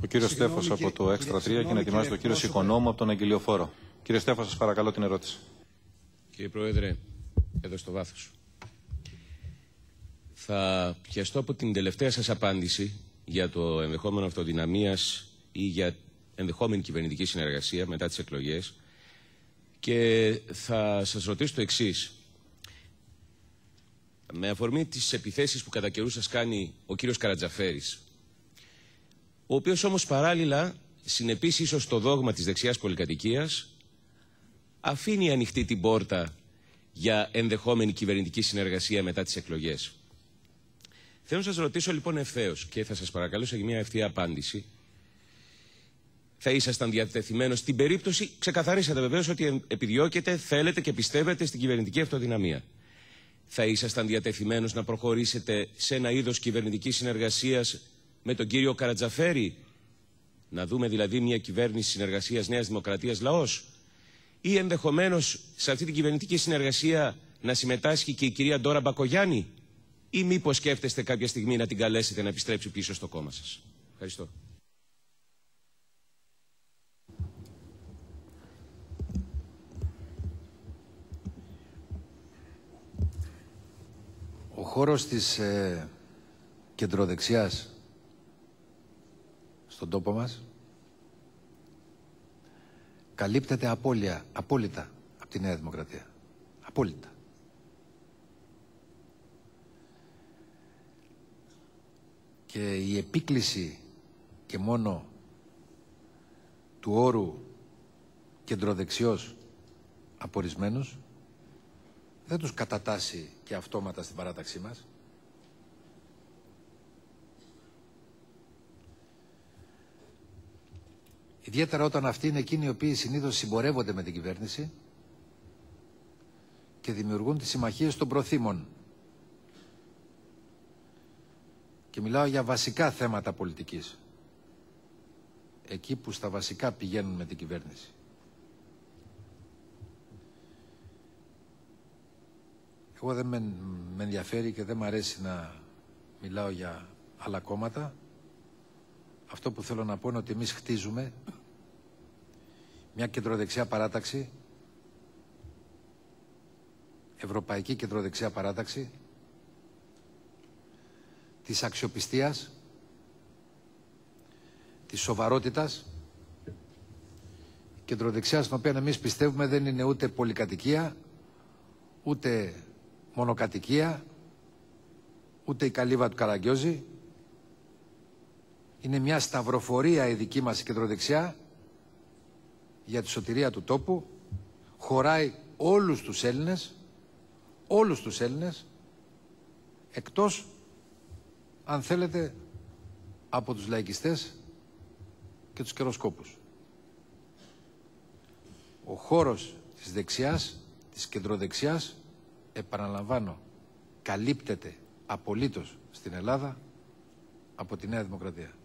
Ο κύριος Στέφος από το Έξτρα 3 και να ετοιμάζει το κύριο Οικονόμου από τον Αγγελιοφόρο. Κύριε Στέφο, σας παρακαλώ την ερώτηση. Κύριε Πρόεδρε, εδώ στο βάθος. Θα πιαστώ από την τελευταία σας απάντηση για το ενδεχόμενο αυτοδυναμίας ή για ενδεχόμενη κυβερνητική συνεργασία μετά τις εκλογές και θα σας ρωτήσω το εξής. Με αφορμή τις επιθέσεις που κατά καιρούς σας κάνει ο κύριος Καρατζαφέρης, ο οποίος όμως παράλληλα, συνεπής ίσως στο δόγμα της δεξιάς πολυκατοικίας, αφήνει ανοιχτή την πόρτα για ενδεχόμενη κυβερνητική συνεργασία μετά τις εκλογές. Θέλω να σας ρωτήσω λοιπόν ευθέως και θα σας παρακαλούσα για μια ευθεία απάντηση. Θα ήσασταν διατεθειμένος στην περίπτωση, ξεκαθαρίσατε βεβαίως ότι επιδιώκετε, θέλετε και πιστεύετε στην κυβερνητική αυτοδυναμία. Θα ήσασταν διατεθειμένος να προχωρήσετε σε ένα είδος κυβερνητικής συνεργασίας με τον κύριο Καρατζαφέρη, να δούμε δηλαδή μια κυβέρνηση συνεργασίας Νέας Δημοκρατίας Λαός, ή ενδεχομένως σε αυτή την κυβερνητική συνεργασία να συμμετάσχει και η κυρία Ντόρα Μπακογιάννη, ή μήπως σκέφτεστε κάποια στιγμή να την καλέσετε να επιστρέψει πίσω στο κόμμα σας? Ευχαριστώ. Ο χώρος της κεντροδεξιάς στον τόπο μας καλύπτεται απόλυτα από τη Νέα Δημοκρατία. Απόλυτα. Και η επίκληση και μόνο του όρου κεντροδεξιός από ορισμένους δεν τους κατατάσσει και αυτόματα στην παράταξή μας. Ιδιαίτερα όταν αυτοί είναι εκείνοι οι οποίοι συνήθως συμπορεύονται με την κυβέρνηση και δημιουργούν τις συμμαχίες των προθήμων. Και μιλάω για βασικά θέματα πολιτικής. Εκεί που στα βασικά πηγαίνουν με την κυβέρνηση. Εγώ δεν με ενδιαφέρει και δεν μ' αρέσει να μιλάω για άλλα κόμματα. Αυτό που θέλω να πω είναι ότι εμείς χτίζουμε μια κεντροδεξιά παράταξη, ευρωπαϊκή κεντροδεξιά παράταξη, της αξιοπιστίας, της σοβαρότητας. Η κεντροδεξιά στην οποία εμείς πιστεύουμε δεν είναι ούτε πολυκατοικία, ούτε μονοκατοικία, ούτε η καλύβα του Καραγκιόζη. Είναι μια σταυροφορία η δική μας κεντροδεξιά για τη σωτηρία του τόπου. Χωράει όλους τους Έλληνες, εκτός, αν θέλετε, από τους λαϊκιστές και τους καιροσκόπους. Ο χώρος της δεξιάς, της κεντροδεξιάς, επαναλαμβάνω, καλύπτεται απολύτως στην Ελλάδα από τη Νέα Δημοκρατία.